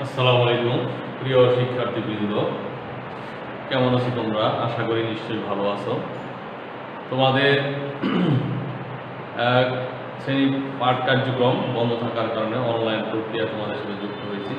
আসসালামু আলাইকুম প্রিয় শিক্ষার্থীবৃন্দ, কেমন আছো তোমরা? আশা করি নিশ্চয়ই ভালো আছো। তোমাদের শ্রেণী পাঠ কার্যক্রম বন্ধ থাকার কারণে অনলাইন প্রক্রিয়া তোমাদের সাথে যুক্ত হয়েছি।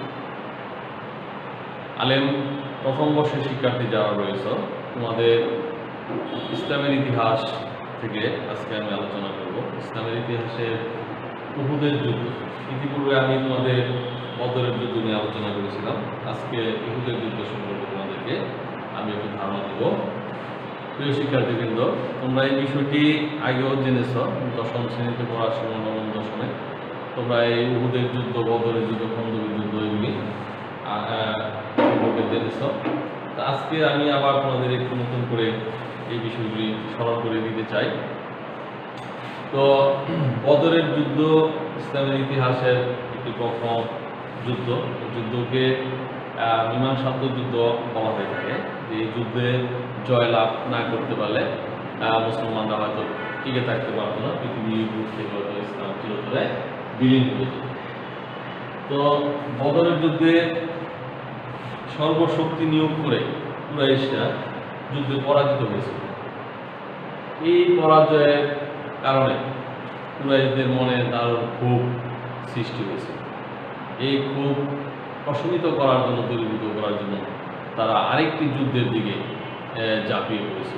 আলেম প্রথম বর্ষের শিক্ষার্থী যারা রয়েছে, তোমাদের ইসলামের ইতিহাস থেকে আজকে আমি আলোচনা করব। ইসলামের ইতিহাসের উহুদের যুদ্ধ। ইতিপূর্বে আমি তোমাদের বদরের যুদ্ধ নিয়ে আলোচনা করেছিলাম। আজকে উহুদের যুদ্ধ সম্পর্কে তোমাদেরকে আমি একটু ধারণা দেব। প্রিয় শিক্ষার্থীবৃন্দ, তোমরা এই বিষয়টি আগেও জেনেছ, দশম শ্রেণীতে পড়ার সময়, নবম দশমে তোমরা এই উহুদের যুদ্ধ, বদরের যুদ্ধ, খন্দকের যুদ্ধ এগুলি সম্পর্কে জেনেছ। তো আজকে আমি আবার তোমাদের একটু নতুন করে এই বিষয়গুলি স্মরণ করে দিতে চাই। তো বদরের যুদ্ধ ইসলামের ইতিহাসের একটি প্রথম যুদ্ধ। যুদ্ধকে মীমাংসাত্মক যুদ্ধ বলা হয়ে থাকে। যে এই যুদ্ধে জয়লাভ না করতে পারলে মুসলমানরা হয়তো টিকে থাকতে পারতো না, পৃথিবীর বুক থেকে হয়তো ইসলাম চিরতরে বিলীন হয়ে যেত। তো বদরের যুদ্ধে সর্বশক্তি নিয়োগ করে কুরাইশরা যুদ্ধে পরাজিত হয়েছিল। এই পরাজয়ের কারণে কুরাইশদের মনে দারুণ ক্ষোভ সৃষ্টি হয়েছে। এই ক্ষোভ প্রশমিত করার জন্য, দূরীভূত করার জন্য তারা আরেকটি যুদ্ধের দিকে ঝাঁপিয়ে পড়েছিল।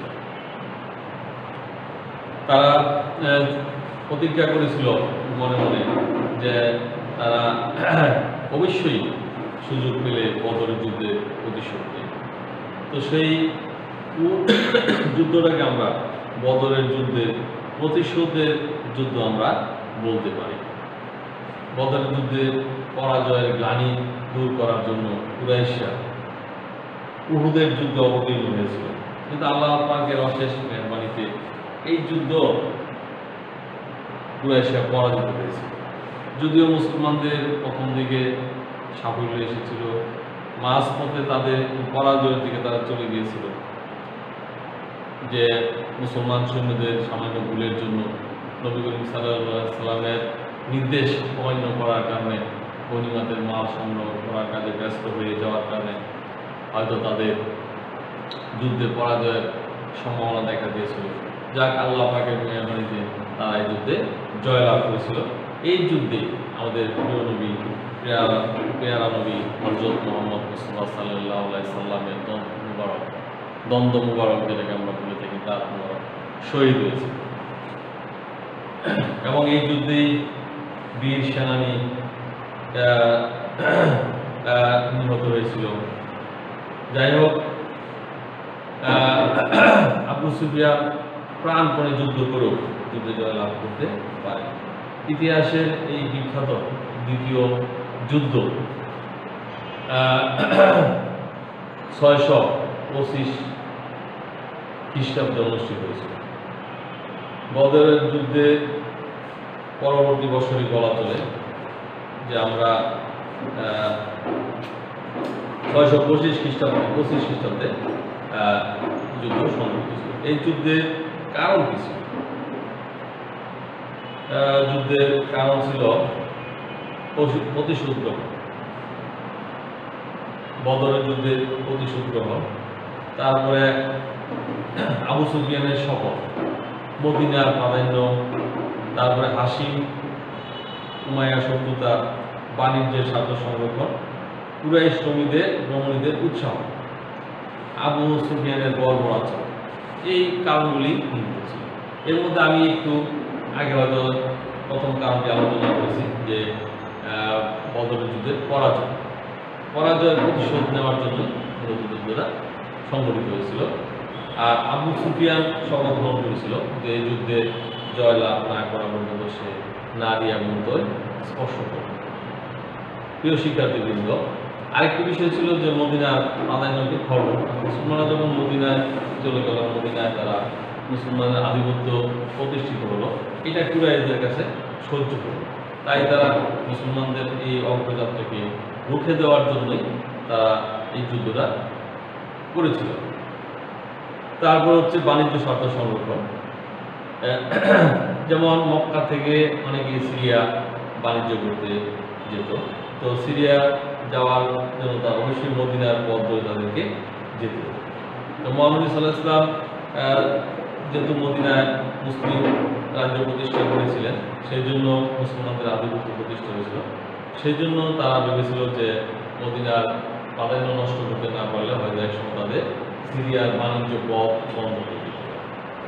তারা প্রতিজ্ঞা করেছিল মনে মনে যে তারা অবশ্যই সুযোগ পেলে বদরের যুদ্ধে প্রতিশোধ নেবে। তো সেই যুদ্ধটাকে আমরা বদরের যুদ্ধের প্রতিশোধের যুদ্ধ আমরা বলতে পারি। বদরের যুদ্ধে পরাজয়ের গ্লানি দূর করার জন্য কুরাইশরা উহুদের যুদ্ধে অবতীর্ণ হয়েছিল, কিন্তু আল্লাহ পাকের অশেষ মেহরবানিতে এই যুদ্ধ কুরাইশরা পরাজিত হয়েছিল। যদিও মুসলমানদের প্রথম দিকে সাফল্য এসেছিল, মাঝপথে তাদের পরাজয়ের দিকে তারা চলে গিয়েছিল। যে মুসলমান সৈন্যদের সামান্য ভুলের জন্য নবী করিম সাল্লাল্লাহু আলাইহি সাল্লামের নির্দেশ অমান্য করার কারণে, গনিমতের মাল সংগ্রহ করার কাজে ব্যস্ত হয়ে যাওয়ার কারণে হয়তো তাদের যুদ্ধে পরাজয়ের সম্ভাবনা দেখা দিয়েছিল। যাক, আল্লাহ পাকের মেহরবানিতে তারা এই যুদ্ধে জয়লাভ করেছিল। এই যুদ্ধে আমাদের প্রিয় নবী, পেয়ারা নবী হযরত মুহাম্মদ মুস্তাফা সাল্লাল্লাহু আলাইহি সাল্লামের দ্বন্দ্ব মুবারক, যেটাকে আমরা বলে থাকি, তার মুবারক শহীদ হয়েছে। এবং এই যুদ্ধেই বীর সেনানী নিহত হয়েছিল। যাই হোক, আবু সুফিয়ান প্রাণপণে যুদ্ধ করেও যুদ্ধে জয়লাভ করতে পারে। ইতিহাসের এই বিখ্যাত দ্বিতীয় যুদ্ধ 625 খ্রিস্টাব্দে অনুষ্ঠিত হয়েছিল। বদরের যুদ্ধে পরবর্তী বছরই বলা চলে যে আমরা 625 খ্রিস্টাব্দে যুদ্ধ সংঘটিত ছিল। এই যুদ্ধের কারণ কি ছিল? যুদ্ধের কারণ ছিল প্রতিশোধ গ্রহণ। বদরের যুদ্ধে প্রতিশোধ গ্রহণ, তারপরে আবু সুফিয়ানের শপথ, মদিনার প্রাধান্য, তারপরে হাসিম উমাইয়া শত্রুতা, বাণিজ্যের স্বার্থ সংরক্ষণ, কুরাইশ রমণীদের উৎসাহ, আবু সুফিয়ানের বর্বর আচরণ, এই কারণগুলি নিহিত ছিল। এর মধ্যে আমি একটু আগে হয়তো প্রথম কারণটি আলোচনা করেছি যে বদরের যুদ্ধের পরাজয়ের প্রতিশোধ নেওয়ার জন্য যুদ্ধটা সংঘটিত হয়েছিল। আর আবু সুফিয়ান শপথ গ্রহণ করেছিল যে এই যুদ্ধে জয়লাভ না করা পর্যন্ত সে নারী এবং স্পর্শ করবে। প্রিয় শিক্ষার্থীবৃন্দ, আরেকটি বিষয় ছিল যে মদিনার প্রাধান্যকে খবর। মুসলমানরা যখন মদিনায় চলে গেল, মদিনায় তারা মুসলমানের আধিপত্য প্রতিষ্ঠিত হলো, এটা কুরাইশদের কাছে সহ্য হলো। তাই তারা মুসলমানদের এই অগ্রযাত্রাকে রুখে দেওয়ার জন্যই তারা এই যুদ্ধটা করেছিল। তারপর হচ্ছে বাণিজ্য স্বার্থ সংরক্ষণ। যেমন মক্কা থেকে অনেকে সিরিয়া বাণিজ্য করতে যেত, তো সিরিয়া যাওয়ার জন্য তার অবশ্যই মদিনার পথ ধরে তাদেরকে যেতে হবে। তো মহানবী সাল্লাল্লাহু আলাইহি ওয়াসাল্লাম যেহেতু মদিনায় মুসলিম রাজ্য প্রতিষ্ঠা করেছিলেন, সেই জন্য মুসলমানদের আধিপত্য প্রতিষ্ঠা হয়েছিল। সেই জন্য তারা ভেবেছিল যে মদিনার প্রাধান্য নষ্ট করতে না পারলে হয়তো একসময় তাদের সিরিয়ার বাণিজ্য পথ বন্ধ করে দিতে হবে।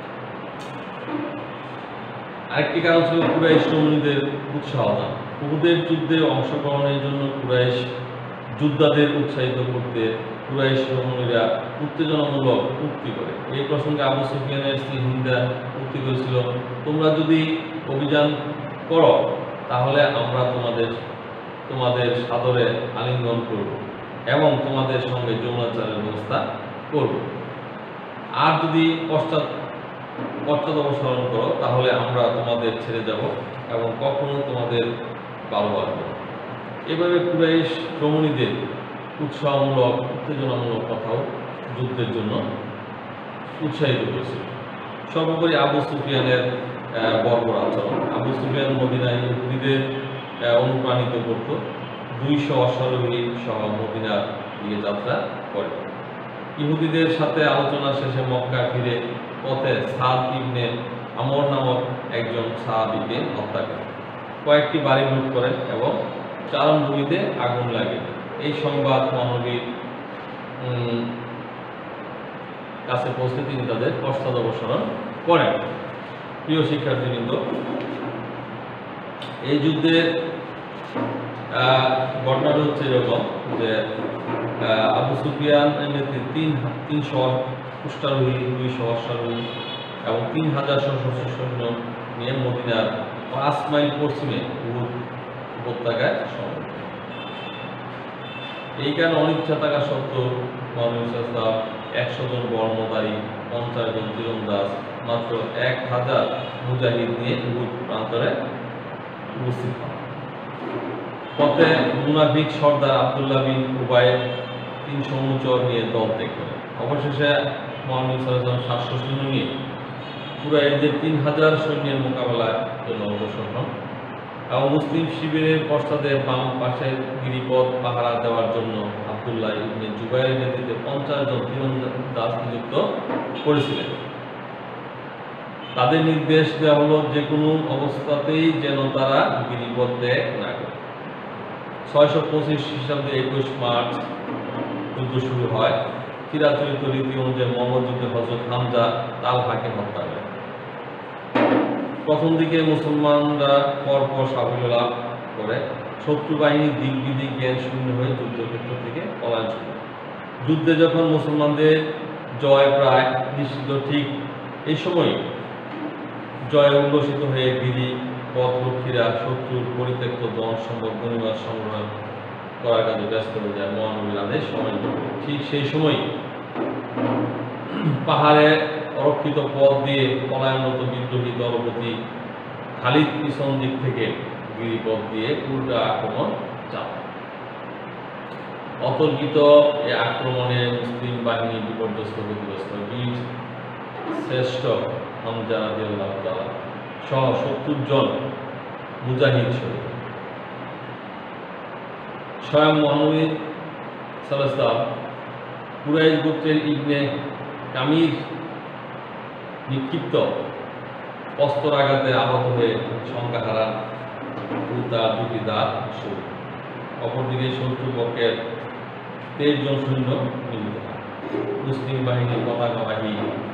আরেকটি কারণ ছিল কুরাইশ রমণীদের উৎসাহ দান। উহুদের যুদ্ধে অংশগ্রহণের জন্য কুরাইশ যোদ্ধাদের উৎসাহিত করতে কুরাইশ রমণীরা উত্তেজনামূলক উক্তি করে। এই প্রসঙ্গে আবু সুফিয়ানের স্ত্রী হিন্দা উক্তি করেছিল, তোমরা যদি অভিযান করো তাহলে আমরা তোমাদের সাদরে আলিঙ্গন করব এবং তোমাদের সঙ্গে যৌনাচারের ব্যবস্থা করব, আর যদি পশ্চাদপসরণ করো তাহলে আমরা তোমাদের ছেড়ে যাব এবং কখনো তোমাদের ভালোবাসব। এভাবে কুরাইশ রমণীদের উৎসাহমূলক উত্তেজনামূলক কথাও যুদ্ধের জন্য উৎসাহিত করেছিল। সর্বোপরি আবু সুফিয়ানের বর্বর আচরণ। আবু সুফিয়ান মদিনায় ইহুদিদের অনুপ্রাণিত করত। 200 অশ্বারোহী সহ মদিনার দিকে যাত্রা করে। ইহুদিদের সাথে আলোচনা শেষে মক্কা ফিরে পথে সাদ ইবনে আমর নামক একজন সাহাবীকে হত্যা করে, কয়েকটি বাড়ি লুট করেন এবং চারণভূমিতে আগুন লাগে। এই সংবাদ মহানবীর কাছে পৌঁছে তিনি তাদের পশ্চাদপসরণ করেন। প্রিয় শিক্ষার্থীবৃন্দ, এই যুদ্ধের ঘটনাটা হচ্ছে এরকম যে আবু সুফিয়ানের নেতৃত্বে 300 কুষ্ঠারোহী, 200 অশ্বারোহী এবং 3000 সশস্ত্র সৈন্য নিয়ে মদিনার 5 মাইল পশ্চিমে উহুদ উপত্যকায় সমবেত। এই কারণে অনিচ্ছা থাকা সত্ত্বেও মহানবী সাল্লাল্লাহু আলাইহি ওয়াসাল্লাম 100 জন বর্ণধারী, 50 জন তীরন্দাজ, মাত্র 1000 মুজাহিদ নিয়ে উহুদ প্রান্তরে উপস্থিত হন। পথে মুনাফিক সর্দার আব্দুল্লাহ বিন উবাই 300 অনুচর নিয়ে দল ত্যাগ করেন। অবশেষে মহানবী সাল্লাল্লাহু আলাইহি ওয়াসাল্লাম 700 সৈন্য নিয়ে কুরাইশদের 3000 সৈন্যের মোকাবেলার জন্য অগ্রসর হন এবং মুসলিম শিবিরের পশ্চাতে বাম পাশের গিরিপথ পাহারা দেওয়ার জন্য আব্দুল্লাহ ইবনে জুবাইরের নেতৃত্বে 50 জন তীরন্দাজ নিযুক্ত করেছিলেন। তাদের নির্দেশ দেওয়া হলো যে কোনো অবস্থাতেই যেন তারা গিরিপথ ত্যাগ না করে। 625 খ্রিস্টাব্দে 21 মার্চ যুদ্ধ শুরু হয়। চিরাচরিত রীতি অনুযায়ী মোহাম্মদ যুদ্ধে হযরত হামজা তালহাকে হত্যা করেন। প্রথম দিকে মুসলমানরা পরপর সাফল্য লাভ করে শত্রু বাহিনীর দিক বিদিক জ্ঞান শূন্য হয়ে যুদ্ধক্ষেত্র থেকে পলায়ন শুরু। যুদ্ধে যখন মুসলমানদের জয় প্রায় নিশ্চিত, ঠিক এই সময় জয় উল্লসিত হয়ে গিরি পথরক্ষীরা শত্রুর পরিত্যক্ত ধন সম্পদ গনিমত সংগ্রহ করার কাজে ব্যস্ত হয়ে যায়। মহানবীর আদেশ অমান্য করে। ঠিক সেই সময় পাহাড়ে অরক্ষিত পথ দিয়ে পলায়নরত বিদ্রোহী দলপতি খালিদ পিছন দিক থেকে গিরিপথ দিয়ে উল্টা আক্রমণ চালায়। অতর্কিত এই আক্রমণে মুসলিম বাহিনী বিপর্যস্ত ক্ষতিগ্রস্ত। বীর শ্রেষ্ঠ হামজা রাদিয়াল্লাহু তাআলা সহ 70 জন মুজাহিদ শহীদ। স্বয়ং মহানবী সাল্লাল্লাহু আলাইহি ওয়াসাল্লাম কুরাইশ গোত্রের ইবনে কামির নিক্ষিপ্ত অস্ত্রাঘাতে আহত হয়ে সংখ্যা হারান, তার 2টি দাঁত শহীদ। অপরদিকে শত্রুপক্ষের 23 জন সৈন্য নিহত হয়। মুসলিম বাহিনীর পতাকাবাহী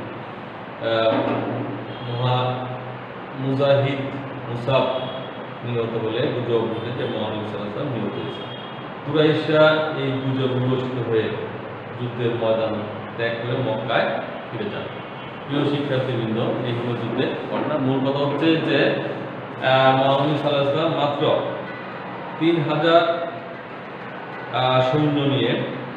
মুজাহিদ মুসাব নিহত বলে গুজব উঠে যে মহানবী সাল্লাল্লাহু আলাইহি ওয়াসাল্লাম নিহত হয়েছে। কুরাইশরা এই গুজব উল্লসিত হয়ে যুদ্ধের ময়দান ত্যাগ করে মক্কায় ফিরে যান। প্রিয় শিক্ষার্থীবৃন্দ, এই হলো যুদ্ধের ঘটনা। মূল কথা হচ্ছে যে মহানবী সাল্লাল্লাহু আলাইহি ওয়াসাল্লাম মাত্র 3000 সৈন্য নিয়ে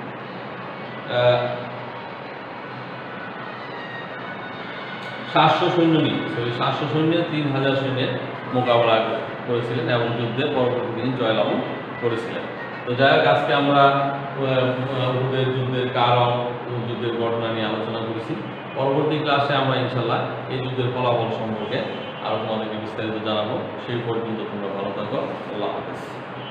700 সৈন্য নিয়ে 3000 সৈন্যের মোকাবেলা করেছিলেন এবং যুদ্ধে পরবর্তী দিন জয়লাভ করেছিলেন। তো যাই হোক, আজকে আমরা উহুদের যুদ্ধের কারণ, যুদ্ধের ঘটনা নিয়ে আলোচনা করেছি। পরবর্তী ক্লাসে আমরা ইনশাল্লাহ এই যুদ্ধের ফলাফল সম্পর্কে আরো তোমাদেরকে বিস্তারিত জানাবো। সেই পর্যন্ত তোমরা ভালো থাকো। আল্লাহ হাফেজ।